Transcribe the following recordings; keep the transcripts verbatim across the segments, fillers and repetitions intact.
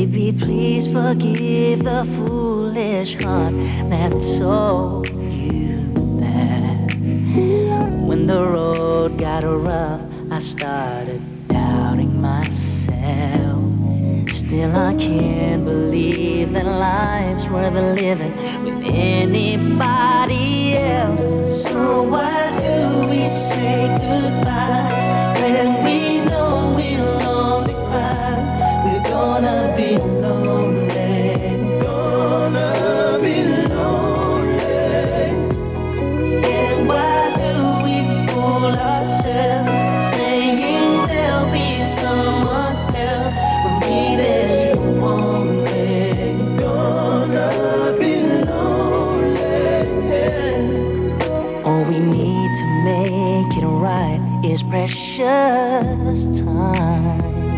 Baby, please forgive the foolish heart that sold you that. When the road got rough, I started doubting myself. Still I can't believe that life's worth living with anybody else. So why do we say goodbye when we know we'll only cry? We're gonna be lonely, gonna be lonely. And why do we fool ourselves, saying there'll be someone else? For me there's you only, gonna be lonely. All we need to make it right is precious time.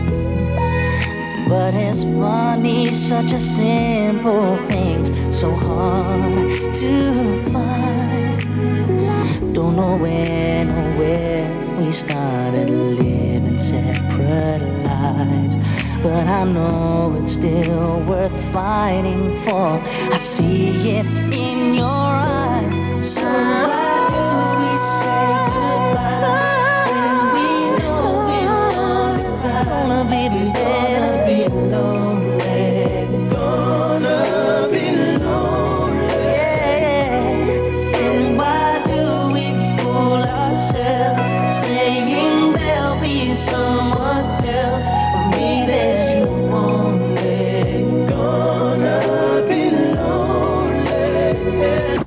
But it's funny, such a simple thing's so hard to find. Don't know when or where we started living separate lives, but I know it's still worth fighting for. I see it in your eyes. So why do we say goodbye when we know we'll only cry? Gonna be there. Lonely, gonna be lonely. Yeah. And why do we fool ourselves, saying there'll be someone else? For me there's you only, gonna be lonely.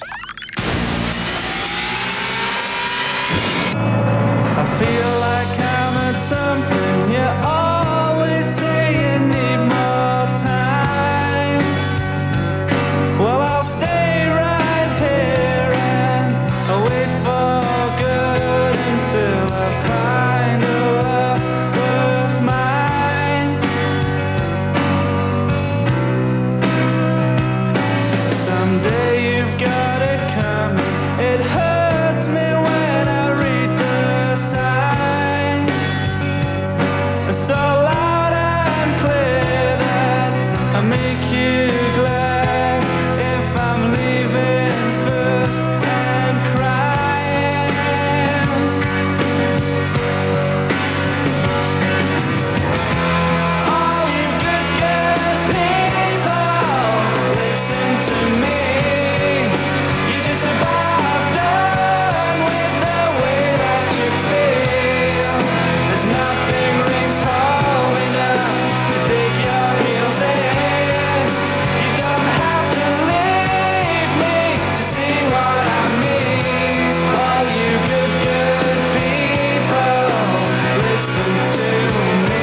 I feel like I'm at something you always say you need more time. Well, I'll stay right here and I'll wait for good until I find a love worth mine. Someday you've got it coming. It hurts me when I read the sign. So loud and clear that I make you glad if I'm leaving first and crying. All you good, good people, listen to me. You're just about done with the way that you feel. There's nothing rings home enough to take your heels in. You don't have to leave me to see what I mean. All you good, good people, listen to me.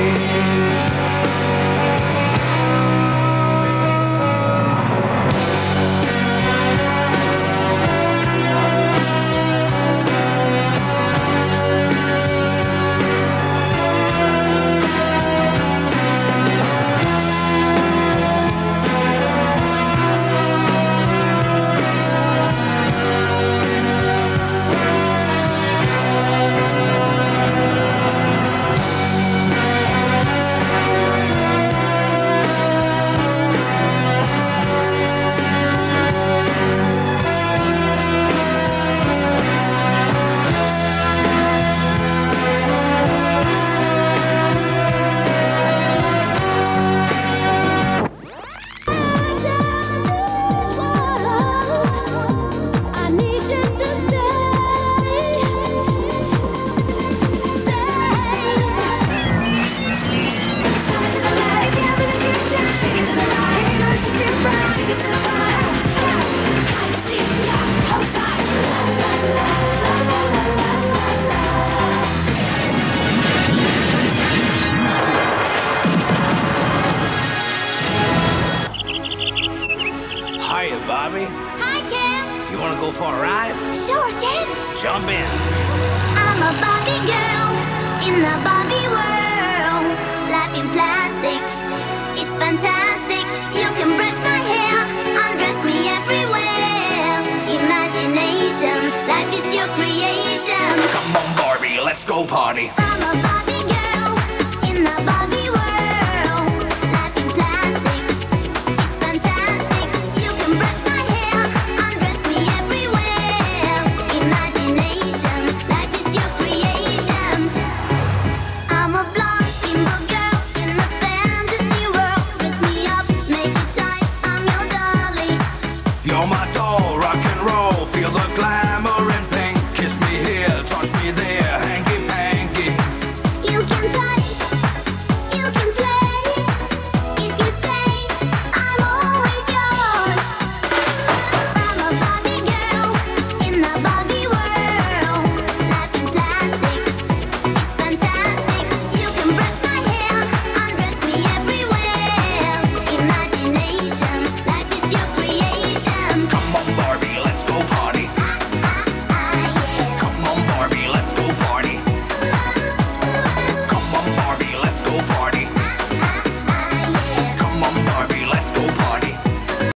Hiya, Bobby. Hi, Ken. You want to go for a ride? Sure, Ken. Jump in. I'm a Barbie girl in the Barbie world. Life in plastic, it's fantastic. You can brush my hair, undress me everywhere. Imagination, life is your creation. Come on, Barbie, let's go party.